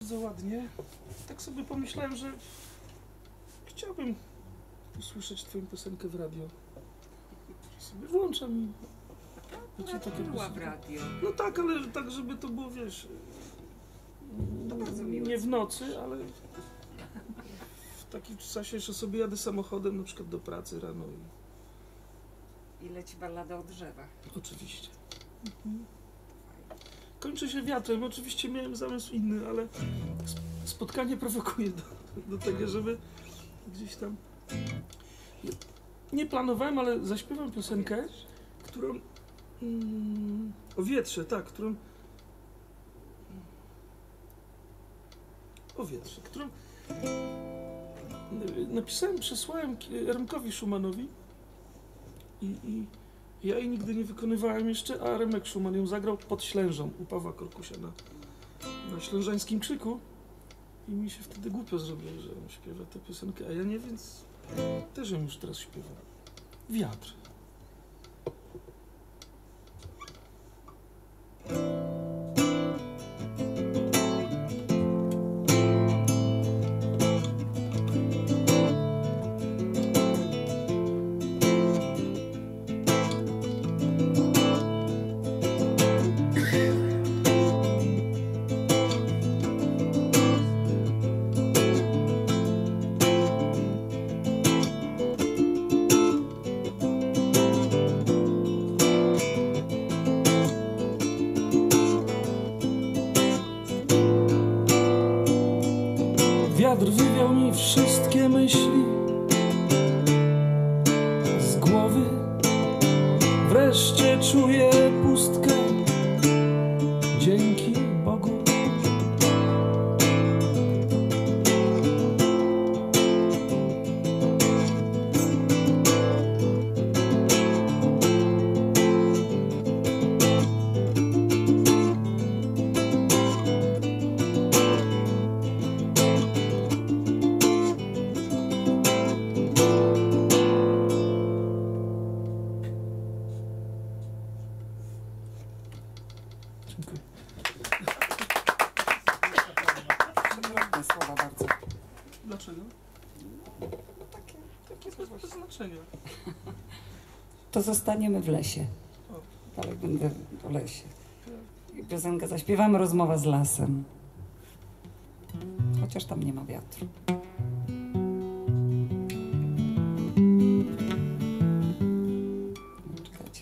bardzo ładnie. Tak sobie pomyślałem, że chciałbym usłyszeć twoją piosenkę w radio. Sobie włączam i... Była w radio. No tak, ale tak, żeby to było, wiesz... To bardzo miłe. Nie w nocy, ale... W takim czasie, że sobie jadę samochodem, na przykład do pracy rano I leci ballada o drzewach. Oczywiście. Kończy się wiatrem. Oczywiście miałem zamysł inny, ale spotkanie prowokuje do tego, żeby gdzieś tam... Nie planowałem, ale zaśpiewam piosenkę, którą... o wietrze, tak, którą... O wietrze, którą... Napisałem, przesłałem Remkowi Schumanowi i ja jej nigdy nie wykonywałem jeszcze, a Remek Schuman ją zagrał pod Ślężą u Pawła Korkusia na ślężańskim krzyku i mi się wtedy głupio zrobiło, że on śpiewa tę piosenkę, a ja nie, więc też ją już teraz śpiewam. Wiatr. Wiatr wywiał mi wszystkie myśli z głowy. Wreszcie czuję pustkę. Dzięki Bogu. Dziękuję. Ładne słowa bardzo. Dlaczego? Takie bez znaczenia. To zostaniemy w lesie. O. Ale będę w lesie. I piosenkę zaśpiewamy, rozmowa z lasem. Chociaż tam nie ma wiatru. Czekajcie.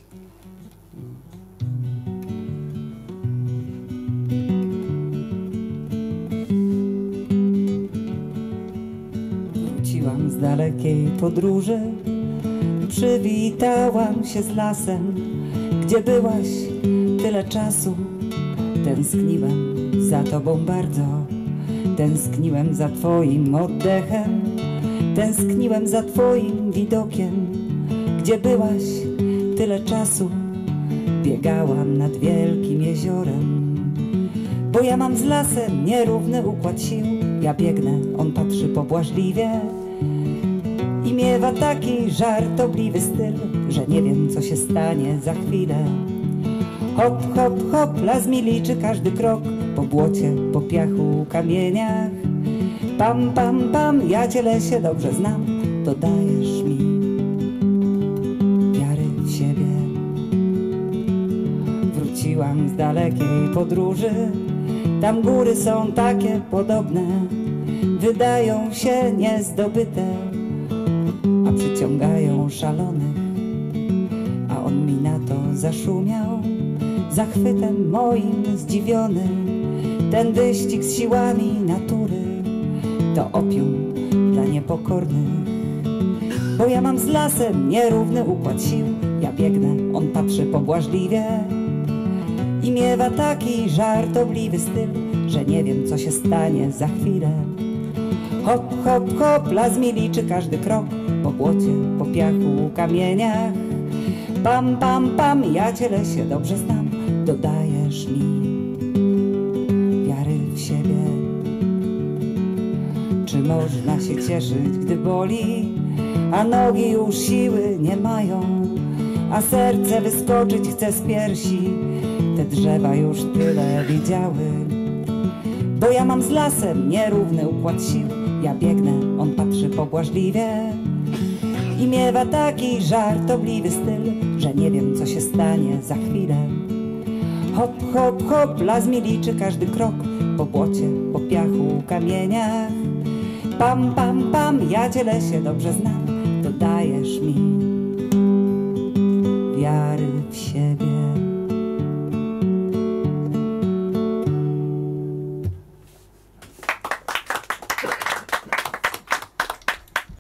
Wróciłam z dalekiej podróży. Przywitałam się z lasem, gdzie byłaś tyle czasu. Tęskniłem za tobą bardzo, tęskniłem za twoim oddechem, tęskniłem za twoim widokiem, gdzie byłaś tyle czasu. Biegałam nad wielkim jeziorem, bo ja mam z lasem nierówny układ sił. Ja biegnę, on patrzy pobłażliwie i miewa taki żartobliwy styl, że nie wiem, co się stanie za chwilę. Hop, hop, hop, las mi liczy każdy krok, po błocie, po piachu, kamieniach. Pam, pam, pam, ja cię lesie dobrze znam, dodajesz mi wiary w siebie. Wróciłam z dalekiej podróży, tam góry są takie podobne, wydają się niezdobyte, a przyciągają szalonych. A on mi na to zaszumiał, zachwytem moim zdziwiony. Ten wyścig z siłami natury to opium dla niepokornych. Bo ja mam z lasem nierówny układ sił. Ja biegnę, on patrzy pobłażliwie i miewa taki żartobliwy styl, że nie wiem, co się stanie za chwilę. Hop, hop, hop, las mi liczy każdy krok, po błocie, po piachu, kamieniach. Pam, pam, pam, ja cię lesie dobrze znam, dodajesz mi wiary w siebie. Czy można się cieszyć, gdy boli, a nogi już siły nie mają, a serce wyskoczyć chce z piersi? Te drzewa już tyle widziały, Bo ja mam z lasem nierówny układ sił. Ja biegnę, on patrzy pobłażliwie i miewa taki żartobliwy styl, że nie wiem, co się stanie za chwilę. Hop, hop, hop, las mi liczy każdy krok po błocie, po piachu, kamieniach. Pam, pam, pam, ja cię lesie dobrze znam, dodajesz mi wiary w siebie.